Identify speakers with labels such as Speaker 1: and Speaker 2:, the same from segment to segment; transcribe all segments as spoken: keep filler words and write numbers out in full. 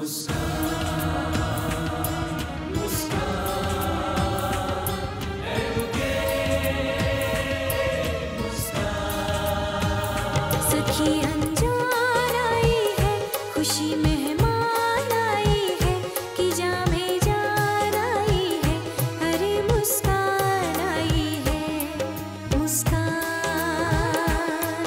Speaker 1: सखी अनजान आई है, खुशी मेहमान आई है, कि जामे जान आई है, अरे मुस्कान आई है, मुस्कान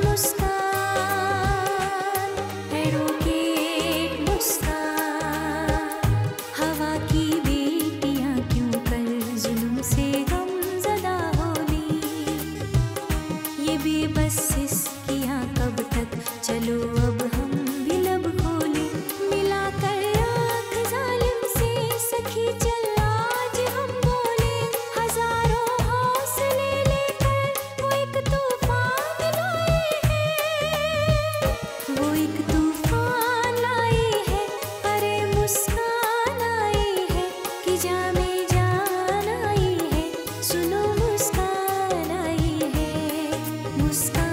Speaker 1: मुस्कान एडवोकेट मुस्कान। हवा की बेटियां क्यों कर जुल्म से गमज़दा होनी, ये बेबस कब तक, चलो अब हम भी लब खोले, मिला कर आँख जालिम से सखी चल आज हम बोले, हजारों हौसले लेकर वो एक तूफान लाए हैं, वो एक तूफान लाए हैं, अरे मुस्कान आई है, कि जामे जान आई है, सुनो मुस्कान आई है, मुस्कान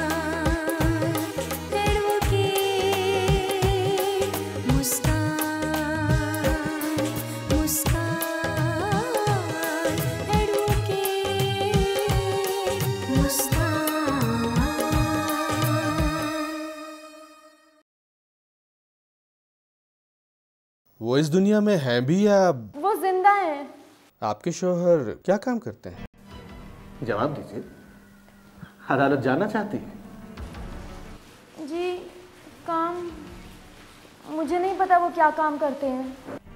Speaker 2: वो इस दुनिया में हैं भी या
Speaker 3: वो जिंदा हैं।
Speaker 2: आपके शौहर क्या काम करते हैं?
Speaker 4: जवाब दीजिए, अदालत जानना चाहती है।
Speaker 3: जी काम, मुझे नहीं पता वो क्या काम करते हैं।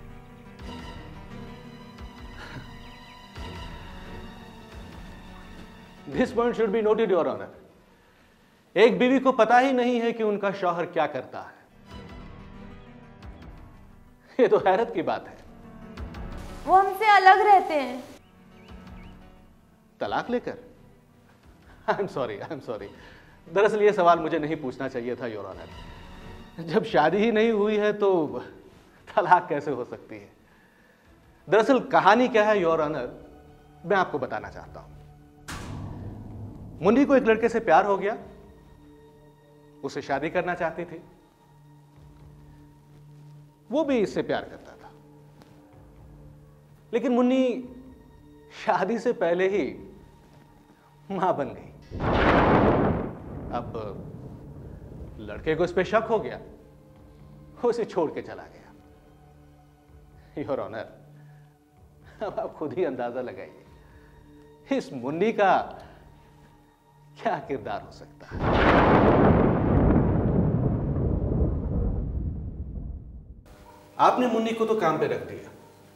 Speaker 4: This point should be noted, Your Honor. एक बीवी को पता ही नहीं है कि उनका शौहर क्या करता है। ये तो हैरत की बात है।
Speaker 3: वो हमसे अलग रहते हैं।
Speaker 4: तलाक लेकर? I am sorry, I am sorry. दरअसल ये सवाल मुझे नहीं पूछना चाहिए था, योर ऑनर। जब शादी ही नहीं हुई है तो तलाक कैसे हो सकती है? दरअसल कहानी क्या है, योर ऑनर, मैं आपको बताना चाहता हूं। मुन्नी को एक लड़के से प्यार हो गया, उससे शादी करना चाहती थी, वो भी इससे प्यार करता था, लेकिन मुन्नी शादी से पहले ही मां बन गई। अब लड़के को इस पे शक हो गया, वो उसे छोड़ के चला गया। योर ऑनर, अब आप खुद ही अंदाजा लगाइए इस मुन्नी का क्या किरदार हो सकता है। आपने मुन्नी को तो काम पे रख दिया,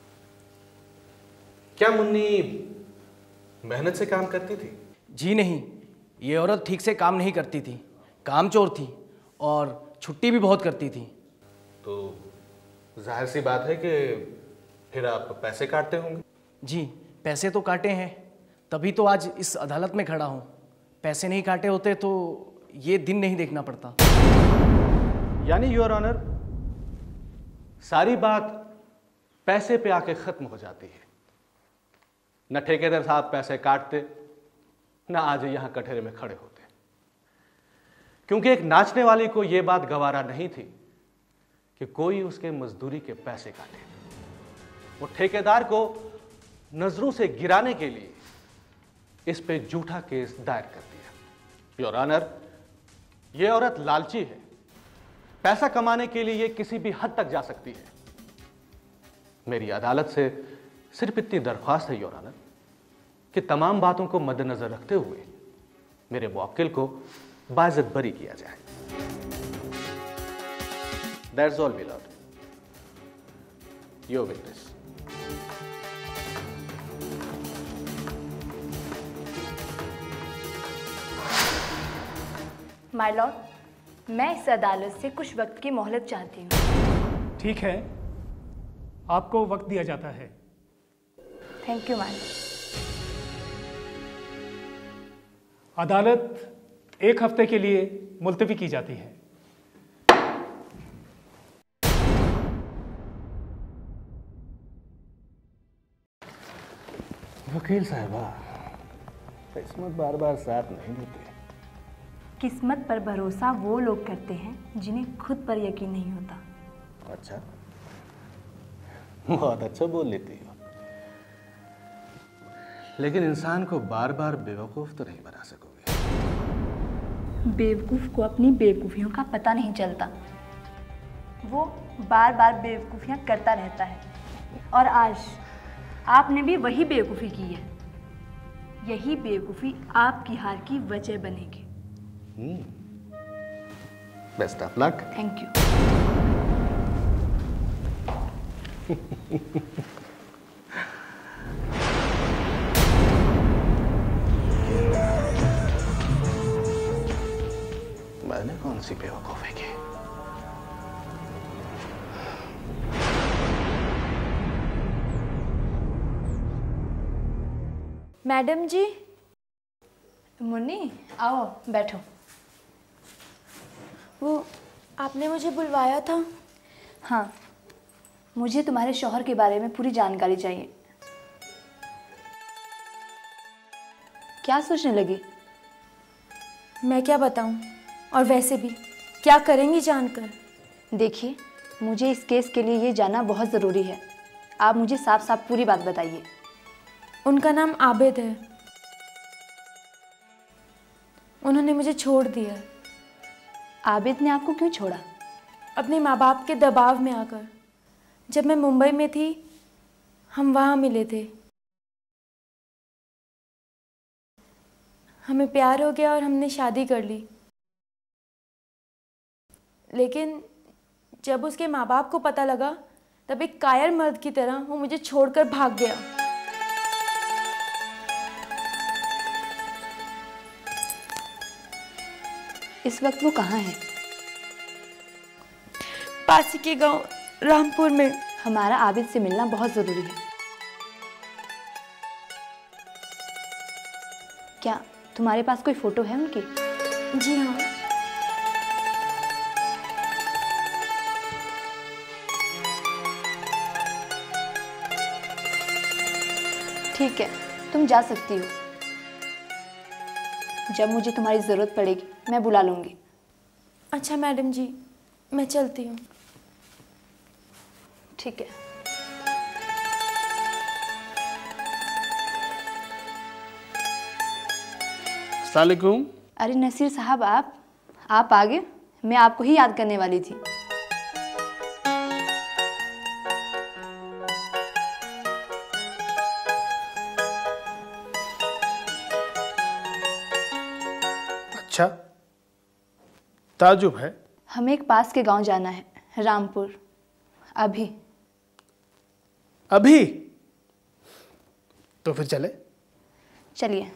Speaker 4: क्या मुन्नी मेहनत से काम करती थी?
Speaker 5: जी नहीं, ये औरत ठीक से काम नहीं करती थी, कामचोर थी और छुट्टी भी बहुत करती थी।
Speaker 4: तो जाहिर सी बात है कि फिर आप पैसे काटते होंगे।
Speaker 5: जी पैसे तो काटे हैं, तभी तो आज इस अदालत में खड़ा हूँ। पैसे नहीं काटे होते तो ये दिन नहीं देखना पड़ता।
Speaker 4: यानी योर ऑनर, सारी बात पैसे पे आके खत्म हो जाती है। न ठेकेदार साहब पैसे काटते, न आज यहां कटहरे में खड़े होते, क्योंकि एक नाचने वाली को यह बात गवारा नहीं थी कि कोई उसके मजदूरी के पैसे काटे। वो ठेकेदार को नजरों से गिराने के लिए इस पे झूठा केस दायर कर दिया। योर ऑनर, यह औरत लालची है, पैसा कमाने के लिए यह किसी भी हद तक जा सकती है। मेरी अदालत से सिर्फ इतनी दरख्वास्त है योर ऑनर कि तमाम बातों को मद्देनजर रखते हुए मेरे मुवक्किल को बाइज्जत बरी किया जाए। That's all milord, your witness.
Speaker 6: My lord, मैं इस अदालत से कुछ वक्त की मोहलत चाहती हूँ।
Speaker 7: ठीक है, आपको वक्त दिया जाता है।
Speaker 6: Thank you my lord.
Speaker 7: अदालत एक हफ्ते के लिए मुलतवी की जाती है।
Speaker 4: वकील साहबा, किस्मत बार बार साथ नहीं देती।
Speaker 6: किस्मत पर भरोसा वो लोग करते हैं जिन्हें खुद पर यकीन नहीं होता।
Speaker 4: अच्छा, बहुत अच्छा बोल लेती हो, लेकिन इंसान को बार बार बेवकूफ तो नहीं बना सकोगे।
Speaker 6: बेवकूफ़ को अपनी बेवकूफ़ियों का पता नहीं चलता, वो बार बार बेवकूफ़ियाँ करता रहता है, और आज आपने भी वही बेवकूफ़ी की है। यही बेवकूफ़ी आपकी हार की वजह बनेगी।
Speaker 4: Best of luck.
Speaker 6: Thank you.
Speaker 4: मैंने कौन सी बेवकूफी की?
Speaker 3: मैडम जी।
Speaker 6: मुन्नी आओ बैठो।
Speaker 3: वो आपने मुझे बुलवाया था?
Speaker 6: हाँ, मुझे तुम्हारे शौहर के बारे में पूरी जानकारी चाहिए। क्या सोचने लगी?
Speaker 3: मैं क्या बताऊं, और वैसे भी क्या करेंगी जानकर?
Speaker 6: देखिए, मुझे इस केस के लिए ये जानना बहुत ज़रूरी है। आप मुझे साफ साफ पूरी बात बताइए।
Speaker 3: उनका नाम आबिद है। उन्होंने मुझे छोड़ दिया।
Speaker 6: आबिद ने आपको क्यों छोड़ा?
Speaker 3: अपने माँ बाप के दबाव में आकर। जब मैं मुंबई में थी, हम वहाँ मिले थे। हमें प्यार हो गया और हमने शादी कर ली। लेकिन जब उसके माँ बाप को पता लगा, तब एक कायर मर्द की तरह वो मुझे छोड़कर भाग गया।
Speaker 6: इस वक्त वो कहाँ है?
Speaker 3: पास ही के गांव रामपुर में।
Speaker 6: हमारा आबिद से मिलना बहुत ज़रूरी है। क्या तुम्हारे पास कोई फ़ोटो है उनकी?
Speaker 3: जी हाँ।
Speaker 6: ठीक है, तुम जा सकती हो। जब मुझे तुम्हारी ज़रूरत पड़ेगी, मैं बुला लूँगी।
Speaker 3: अच्छा मैडम जी, मैं चलती हूँ।
Speaker 6: ठीक है।
Speaker 8: अस्सलाम वालेकुम।
Speaker 6: अरे नसीर साहब, आप आप आ गए। मैं आपको ही याद करने वाली थी।
Speaker 8: अच्छा, ताजुब है।
Speaker 6: हमें एक पास के गांव जाना है, रामपुर। अभी
Speaker 8: अभी? तो फिर चले।
Speaker 6: चलिए।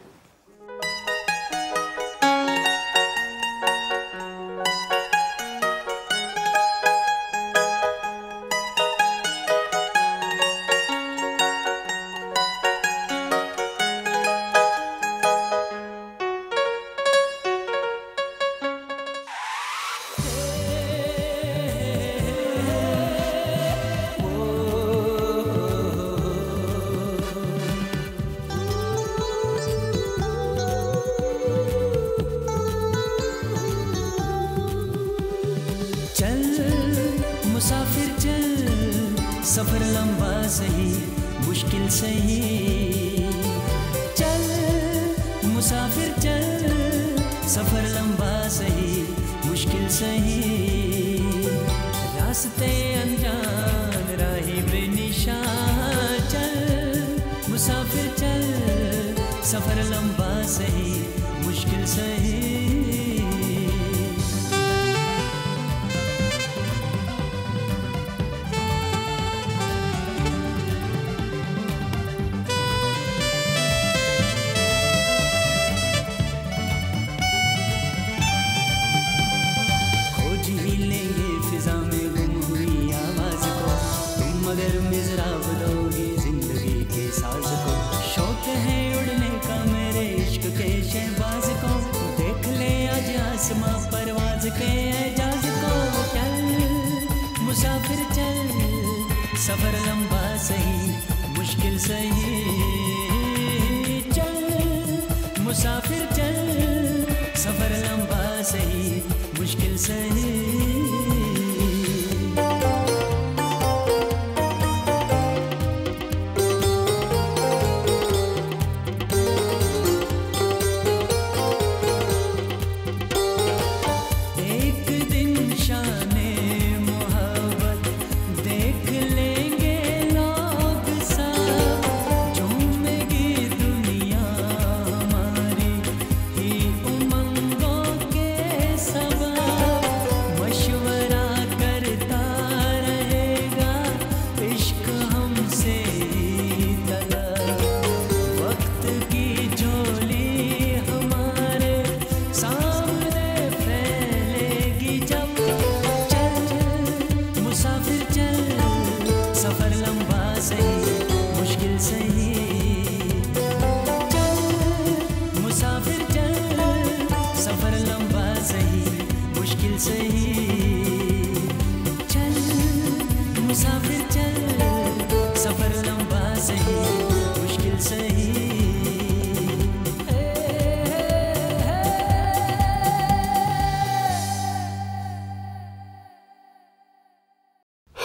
Speaker 9: मुसाफिर चल, सफर लंबा सही मुश्किल सही। चल मुसाफिर चल, सफर लंबा सही मुश्किल सही। रास्ते अनजान राही बेनिशान। चल मुसाफिर चल, सफर लंबा सही मुश्किल सही। परवाज के एजाज को। चल मुसाफिर चल, सफर लंबा सही मुश्किल सही। चल मुसाफिर चल, सफर लंबा सही मुश्किल सही।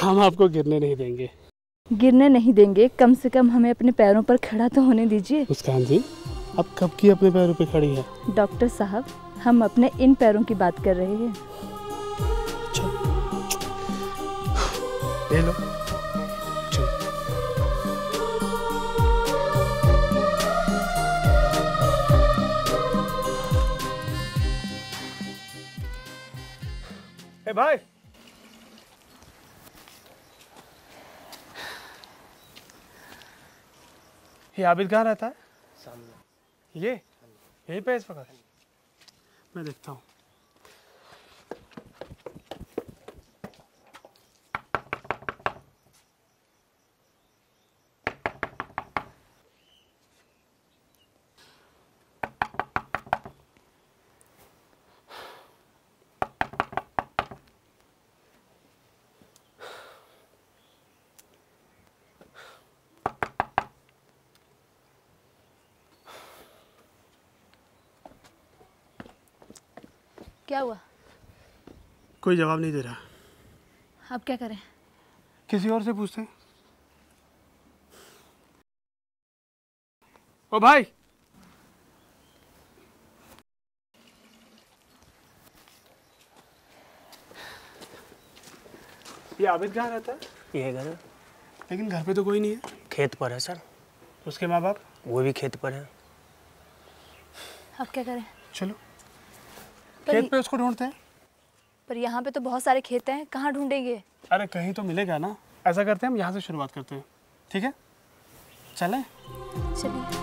Speaker 8: हम आपको गिरने नहीं देंगे।
Speaker 6: गिरने नहीं देंगे, कम से कम हमें अपने पैरों पर खड़ा तो होने दीजिए।
Speaker 8: मुस्कान जी, अब कब की अपने पैरों पे खड़ी है?
Speaker 6: डॉक्टर साहब, हम अपने इन पैरों की बात कर रहे हैं।
Speaker 8: ले लो।
Speaker 7: ए भाई,
Speaker 8: ये आबिद कहाँ रहता है? सामने। ये यही पे इस वक्त? मैं देखता हूँ।
Speaker 6: क्या हुआ?
Speaker 8: कोई जवाब नहीं दे रहा।
Speaker 6: अब क्या करें?
Speaker 8: किसी और से पूछते हैं। ओ भाई, ये आबिद कहाँ रहता है?
Speaker 10: ये घर है।
Speaker 8: लेकिन घर पे तो कोई नहीं है।
Speaker 10: खेत पर है सर।
Speaker 8: उसके माँ बाप?
Speaker 10: वो भी खेत पर है।
Speaker 6: अब क्या करें?
Speaker 8: चलो
Speaker 6: पर
Speaker 8: खेत पे उसको ढूंढते हैं।
Speaker 6: पर यहाँ पे तो बहुत सारे खेत हैं, कहाँ ढूंढेंगे?
Speaker 8: अरे कहीं तो मिलेगा ना। ऐसा करते हैं, हम यहाँ से शुरुआत करते हैं, ठीक है? चलें?
Speaker 6: चलिए।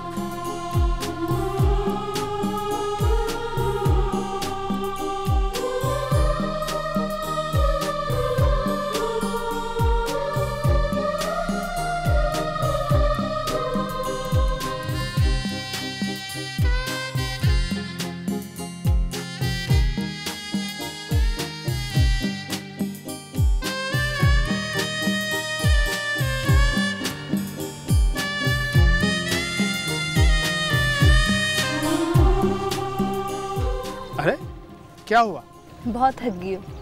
Speaker 8: अरे क्या हुआ?
Speaker 6: बहुत थक गई हूँ।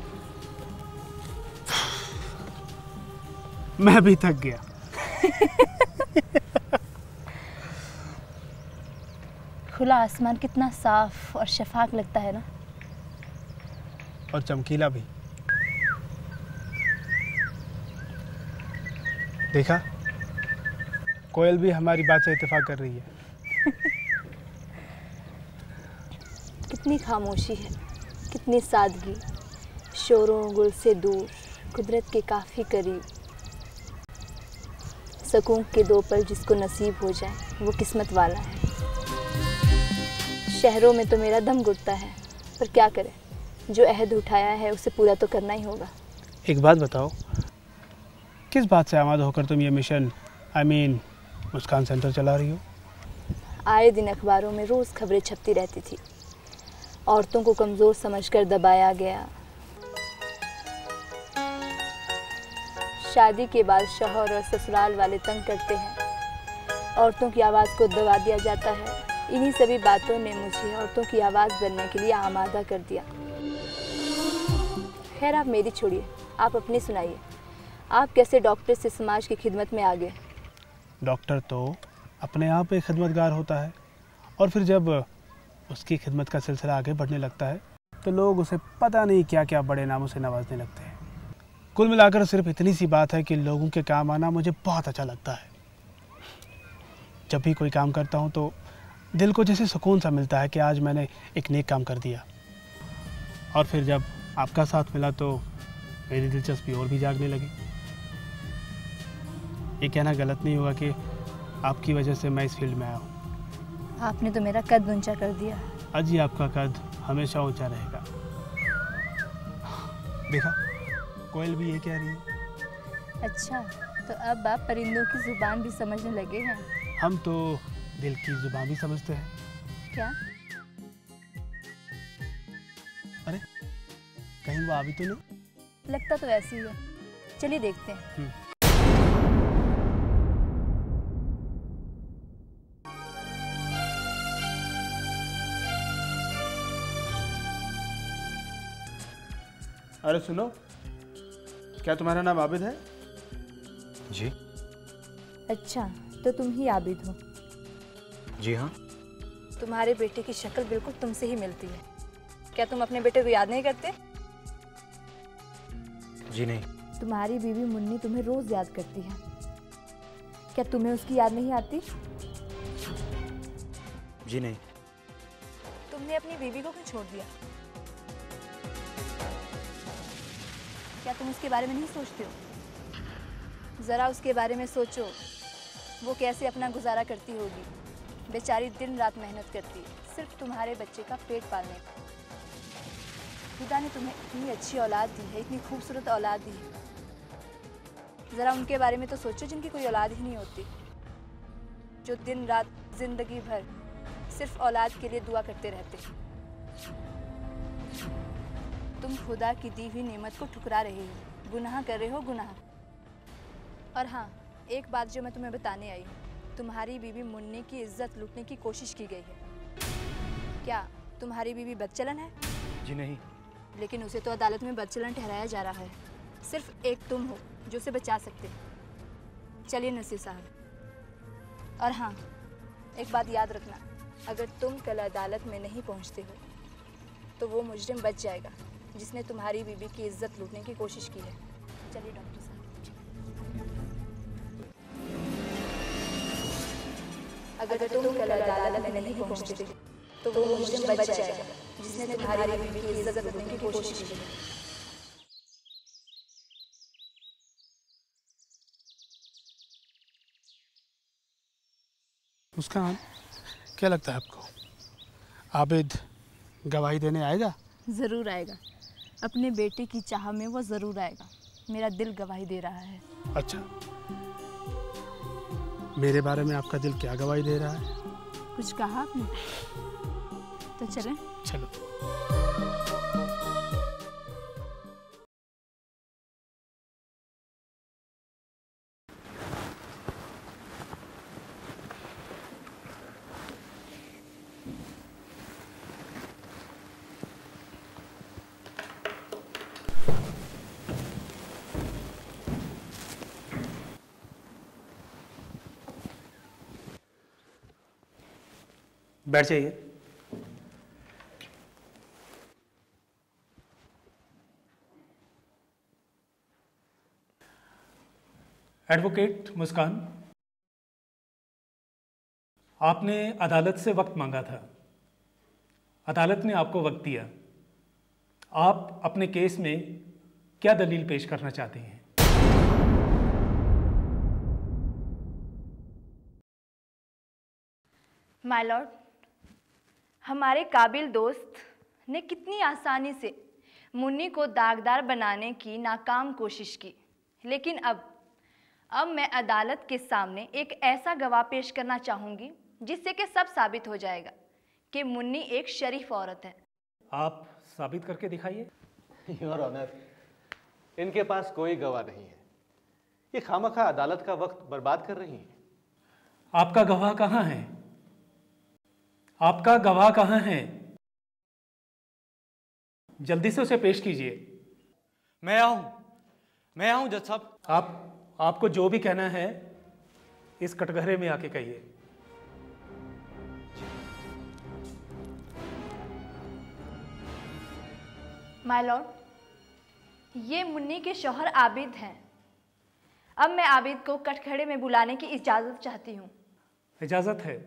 Speaker 8: मैं भी थक गया।
Speaker 6: खुला आसमान कितना साफ और शफाक लगता है ना।
Speaker 8: और चमकीला भी। देखा, कोयल भी हमारी बात से इत्तेफाक कर रही है।
Speaker 6: कितनी खामोशी है, कितनी सादगी, शोरों गुल से दूर, कुदरत के काफ़ी करीब। सकून के दो पल जिसको नसीब हो जाए वो किस्मत वाला है। शहरों में तो मेरा दम घुटता है, पर क्या करें, जो अहद उठाया है उसे पूरा तो करना ही होगा।
Speaker 8: एक बात बताओ, किस बात से आमाद होकर तुम ये mission I mean Muskan centre चला रही हो?
Speaker 6: आए दिन अखबारों में रोज़ खबरें छपती रहती थी। औरतों को कमज़ोर समझकर दबाया गया, शादी के बाद शौहर और ससुराल वाले तंग करते हैं, औरतों की आवाज़ को दबा दिया जाता है। इन्हीं सभी बातों ने मुझे औरतों की आवाज़ बनने के लिए आमादा कर दिया। खैर आप मेरी छोड़िए, आप अपनी सुनाइए। आप कैसे डॉक्टर से समाज की खिदमत में आ गए?
Speaker 8: डॉक्टर तो अपने आप एक खिदमतगार होता है, और फिर जब उसकी खिदमत का सिलसिला आगे बढ़ने लगता है तो लोग उसे पता नहीं क्या क्या बड़े नामों से नवाजने लगते हैं। कुल मिलाकर सिर्फ इतनी सी बात है कि लोगों के काम आना मुझे बहुत अच्छा लगता है। जब भी कोई काम करता हूँ तो दिल को जैसे सुकून सा मिलता है कि आज मैंने एक नेक काम कर दिया। और फिर जब आपका साथ मिला तो मेरी दिलचस्पी और भी जागने लगी। ये कहना गलत नहीं होगा कि आपकी वजह से मैं इस फील्ड में आया हूँ।
Speaker 6: आपने तो मेरा कद ऊंचा कर दिया।
Speaker 8: अजी आपका कद हमेशा ऊंचा रहेगा। देखा, कोयल भी ये कह रही है।
Speaker 6: अच्छा, तो अब आप परिंदों की जुबान भी समझने लगे हैं।
Speaker 8: हम तो दिल की जुबान भी समझते हैं।
Speaker 6: क्या?
Speaker 8: अरे कहीं वो अभी तो नहीं?
Speaker 6: लगता तो ऐसी ही है। चलिए देखते हैं।
Speaker 8: अरे सुनो, क्या तुम्हारा नाम आबिद है?
Speaker 10: जी।
Speaker 6: अच्छा, तो तुम ही आबिद हो।
Speaker 10: जी हाँ।
Speaker 6: तुम्हारे बेटे की शक्ल बिल्कुल तुमसे ही मिलती है। क्या तुम अपने बेटे को याद नहीं करते?
Speaker 10: जी नहीं।
Speaker 6: तुम्हारी बीवी मुन्नी तुम्हें रोज याद करती है। क्या तुम्हें उसकी याद नहीं आती?
Speaker 10: जी नहीं।
Speaker 6: तुमने अपनी बीवी को क्यों छोड़ दिया? क्या तुम उसके बारे में नहीं सोचते हो? जरा उसके बारे में सोचो, वो कैसे अपना गुजारा करती होगी। बेचारी दिन रात मेहनत करती है सिर्फ तुम्हारे बच्चे का पेट पालने का। खुदा ने तुम्हें इतनी अच्छी औलाद दी है, इतनी खूबसूरत औलाद दी है। ज़रा उनके बारे में तो सोचो जिनकी कोई औलाद ही नहीं होती, जो दिन रात जिंदगी भर सिर्फ औलाद के लिए दुआ करते रहते। तुम खुदा की दी हुई नेमत को ठुकरा रहे हो, गुनाह कर रहे हो, गुनाह। और हाँ, एक बात जो मैं तुम्हें बताने आई हूँ, तुम्हारी बीवी मुन्नी की इज्जत लूटने की कोशिश की गई है। क्या तुम्हारी बीवी बदचलन है?
Speaker 10: जी नहीं।
Speaker 6: लेकिन उसे तो अदालत में बदचलन ठहराया जा रहा है। सिर्फ एक तुम हो जो उसे बचा सकते। चलिए नसीर साहब। और हाँ, एक बात याद रखना, अगर तुम कल अदालत में नहीं पहुंचते हो तो वो मुजरिम बच जाएगा जिसने तुम्हारी बीवी की इज्जत लूटने की कोशिश की है। चलिए डॉक्टर साहब। अगर तुम कल अदालत में नहीं पहुंचते तो वो मुजरिम बच जाएगा जिसने तुम्हारी बीवी की इज्जत लूटने की कोशिश की है।
Speaker 8: मुस्कान, क्या लगता है आपको, आबिद गवाही देने आएगा?
Speaker 6: ज़रूर आएगा। अपने बेटे की चाह में वो ज़रूर आएगा। मेरा दिल गवाही दे रहा है।
Speaker 8: अच्छा, मेरे बारे में आपका दिल क्या गवाही दे रहा है?
Speaker 6: कुछ कहा आपने? तो चलें?
Speaker 8: चलो।
Speaker 7: बैठ जाइए। एडवोकेट मुस्कान, आपने अदालत से वक्त मांगा था, अदालत ने आपको वक्त दिया। आप अपने केस में क्या दलील पेश करना चाहते हैं?
Speaker 6: माय लॉर्ड, हमारे काबिल दोस्त ने कितनी आसानी से मुन्नी को दागदार बनाने की नाकाम कोशिश की, लेकिन अब अब मैं अदालत के सामने एक ऐसा गवाह पेश करना चाहूँगी जिससे कि सब साबित हो जाएगा कि मुन्नी एक शरीफ औरत है।
Speaker 7: आप साबित करके दिखाइए।
Speaker 4: योर ऑनर, इनके पास कोई गवाह नहीं है। ये खामखा अदालत का वक्त बर्बाद कर रही हैं।
Speaker 7: आपका गवाह कहाँ है? आपका गवाह कहाँ है? जल्दी से उसे पेश कीजिए।
Speaker 10: मैं आऊं, मैं आऊं जज साहब।
Speaker 7: आप आपको जो भी कहना है इस कटघरे में आके कहिए।
Speaker 6: माय लॉर्ड, ये मुन्नी के शौहर आबिद हैं। अब मैं आबिद को कटघरे में बुलाने की इजाजत चाहती हूँ।
Speaker 7: इजाजत है।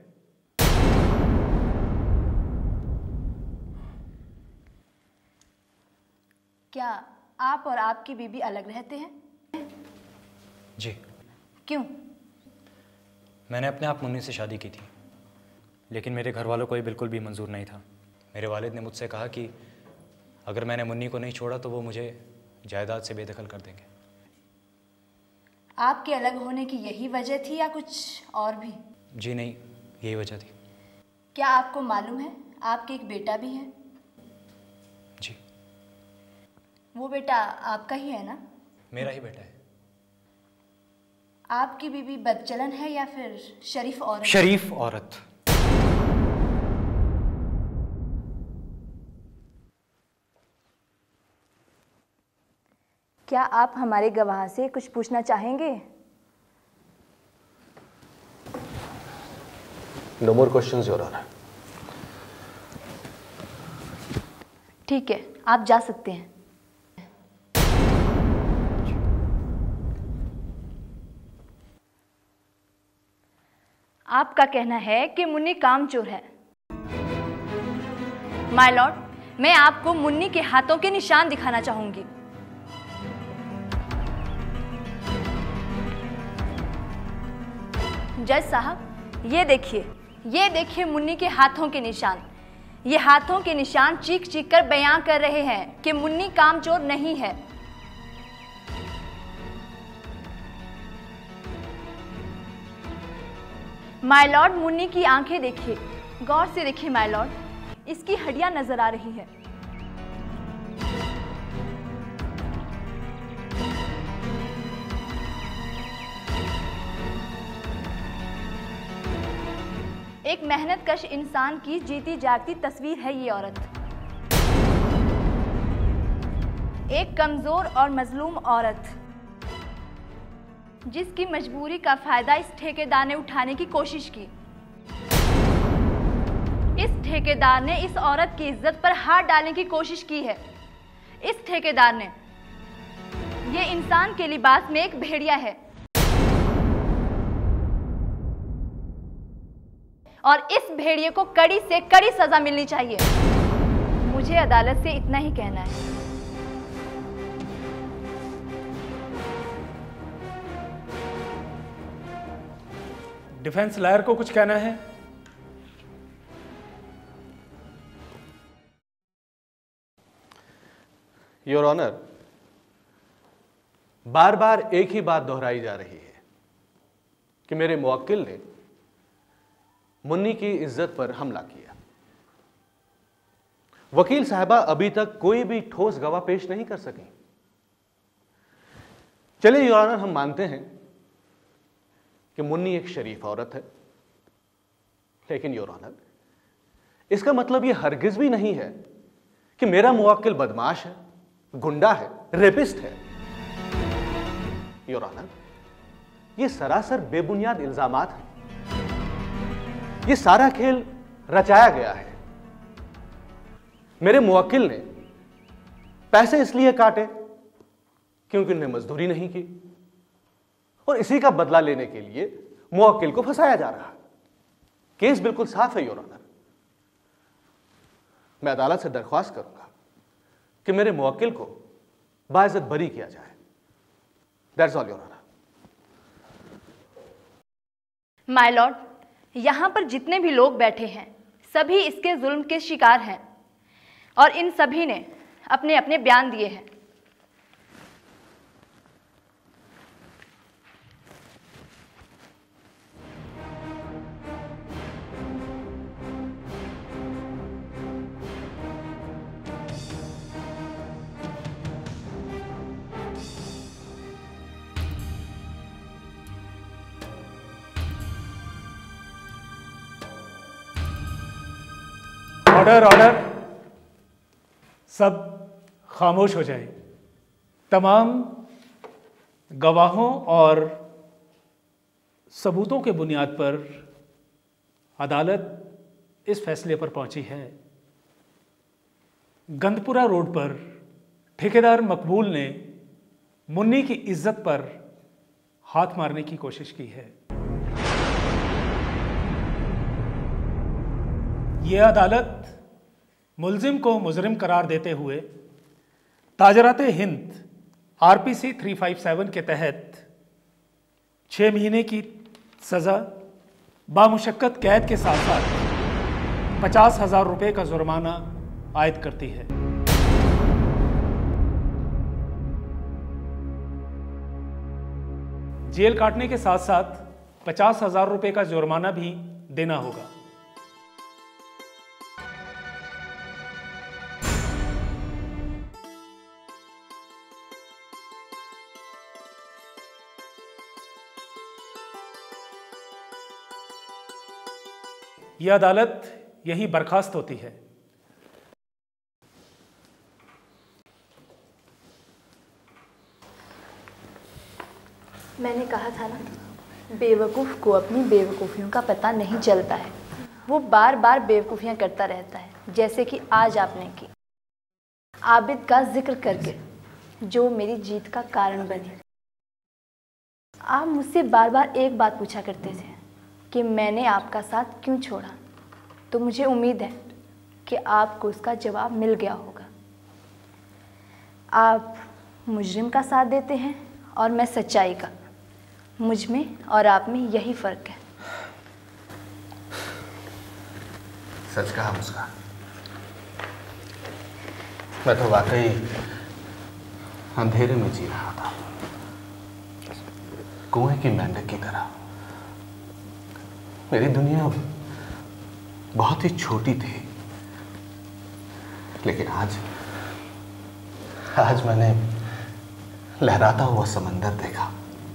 Speaker 6: क्या आप और आपकी बीबी अलग रहते हैं?
Speaker 10: जी।
Speaker 6: क्यों?
Speaker 10: मैंने अपने आप मुन्नी से शादी की थी, लेकिन मेरे घर वालों को ये बिल्कुल भी मंजूर नहीं था। मेरे वालिद ने मुझसे कहा कि अगर मैंने मुन्नी को नहीं छोड़ा तो वो मुझे जायदाद से बेदखल कर देंगे।
Speaker 6: आपके अलग होने की यही वजह थी या कुछ और भी?
Speaker 10: जी नहीं, यही वजह थी।
Speaker 6: क्या आपको मालूम है आपके एक बेटा भी है?
Speaker 10: जी।
Speaker 6: वो बेटा आपका ही है ना?
Speaker 10: मेरा ही बेटा है।
Speaker 6: आपकी बीबी बदचलन है या फिर शरीफ औरत?
Speaker 10: शरीफ औरत।
Speaker 6: क्या आप हमारे गवाह से कुछ पूछना चाहेंगे?
Speaker 4: No more questions your honour.
Speaker 6: ठीक है, आप जा सकते हैं। आपका कहना है कि मुन्नी कामचोर है। माय लॉर्ड, मैं आपको मुन्नी के हाथों के निशान दिखाना चाहूंगी। जज साहब, ये देखिए, ये देखिए मुन्नी के हाथों के निशान। ये हाथों के निशान चीख चीख कर बयां कर रहे हैं कि मुन्नी कामचोर नहीं है। माय लॉर्ड, मुन्नी की आंखें देखिए, गौर से देखिए माय लॉर्ड, इसकी हड्डियां नजर आ रही है। एक मेहनतकश इंसान की जीती जागती तस्वीर है ये औरत। एक कमजोर और मजलूम औरत जिसकी मजबूरी का फायदा इस ठेकेदार ने उठाने की कोशिश की। इस ठेकेदार ने इस औरत की इज्जत पर हाथ डालने की कोशिश की है। इस ठेकेदार ने, ये इंसान के लिबास में एक भेड़िया है और इस भेड़िए को कड़ी से कड़ी सजा मिलनी चाहिए। मुझे अदालत से इतना ही कहना है।
Speaker 7: डिफेंस लॉयर को कुछ कहना है?
Speaker 4: योर ऑनर, बार बार एक ही बात दोहराई जा रही है कि मेरे मुवक्किल ने मुन्नी की इज्जत पर हमला किया। वकील साहबा अभी तक कोई भी ठोस गवाह पेश नहीं कर सकी। चलिए योर ऑनर, हम मानते हैं कि मुन्नी एक शरीफ औरत है, लेकिन योर ऑनर, इसका मतलब यह हरगिज भी नहीं है कि मेरा मुवक्किल बदमाश है, गुंडा है, रेपिस्ट है। योर ऑनर, यह सरासर बेबुनियाद इल्जामात हैं। यह सारा खेल रचाया गया है। मेरे मुवक्किल ने पैसे इसलिए काटे क्योंकि उन्हें मजदूरी नहीं की और इसी का बदला लेने के लिए मुवक्किल को फंसाया जा रहा है। केस बिल्कुल साफ है योर ऑनर। मैं अदालत से दरख्वास्त करूंगा कि मेरे मुवक्किल को बाइज्जत बरी किया जाए। That's all your honour.
Speaker 6: My lord, यहां पर जितने भी लोग बैठे हैं सभी इसके जुल्म के शिकार हैं और इन सभी ने अपने अपने बयान दिए हैं।
Speaker 7: Order, order. सब खामोश हो जाए। तमाम गवाहों और सबूतों के बुनियाद पर अदालत इस फैसले पर पहुंची है। गंदपुरा रोड पर ठेकेदार मकबूल ने मुन्नी की इज्जत पर हाथ मारने की कोशिश की है। यह अदालत मुलजिम को मुजरिम करार देते हुए ताजराते हिंद आरपीसी तीन सौ सत्तावन के तहत छः महीने की सज़ा बामुशक्कत कैद के साथ साथ पचास हजार रुपये का जुर्माना आयद करती है। जेल काटने के साथ साथ पचास हजार रुपये का जुर्माना भी देना होगा। यह अदालत यही बर्खास्त होती है।
Speaker 6: मैंने कहा था ना, बेवकूफ़ को अपनी बेवकूफ़ियों का पता नहीं चलता है। वो बार बार बेवकूफ़ियाँ करता रहता है, जैसे कि आज आपने की, आबिद का जिक्र करके, जो मेरी जीत का कारण बनी। आप मुझसे बार बार एक बात पूछा करते थे कि मैंने आपका साथ क्यों छोड़ा, तो मुझे उम्मीद है कि आपको उसका जवाब मिल गया होगा। आप मुजरिम का साथ देते हैं और मैं सच्चाई का। मुझ में और आप में यही फ़र्क है।
Speaker 4: सच कहा मुस्कान, मैं तो वाकई अंधेरे में जी रहा था, कुएं की मेंढक की तरह। मेरी दुनिया बहुत ही छोटी थी, लेकिन आज आज मैंने लहराता हुआ समंदर देखा,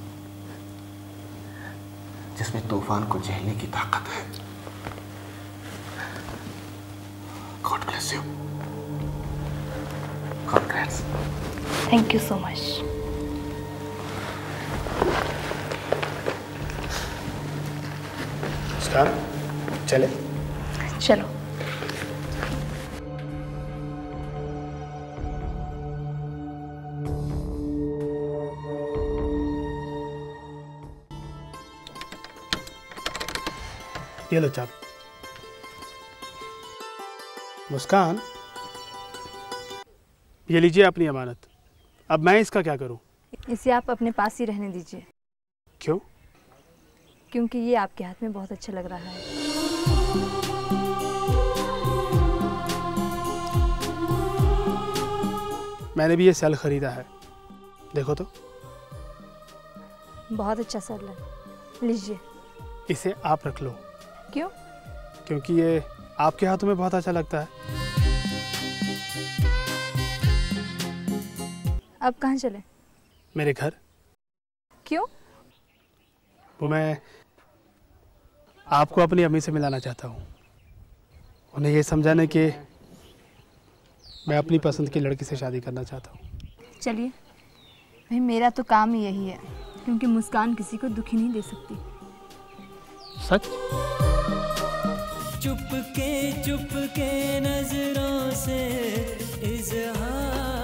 Speaker 4: जिसमें तूफान को झेलने की ताकत है। God bless you. Congrats.
Speaker 6: Thank you so much.
Speaker 8: मुस्कान, चले?
Speaker 6: चलो।
Speaker 8: ये लो चाबी। मुस्कान, ये लीजिए अपनी अमानत। अब मैं इसका क्या करूं?
Speaker 6: इसे आप अपने पास ही रहने दीजिए।
Speaker 8: क्यों?
Speaker 6: क्योंकि ये आपके हाथ में बहुत अच्छा लग रहा है।
Speaker 8: मैंने भी ये सेल खरीदा है, देखो तो।
Speaker 6: बहुत अच्छा सेल है, लीजिए।
Speaker 8: इसे आप रख लो।
Speaker 6: क्यों?
Speaker 8: क्योंकि ये आपके हाथों में बहुत अच्छा लगता है।
Speaker 6: अब कहाँ चले?
Speaker 8: मेरे घर।
Speaker 6: क्यों?
Speaker 8: वो मैं आपको अपनी अम्मी से मिलाना चाहता हूँ, उन्हें ये समझाने कि मैं अपनी पसंद की लड़की से शादी करना चाहता हूँ।
Speaker 6: चलिए, भाई मेरा तो काम ही यही है, क्योंकि मुस्कान किसी को दुखी नहीं दे सकती।
Speaker 8: सच?
Speaker 9: चुपके चुपके नजरों से इज़हार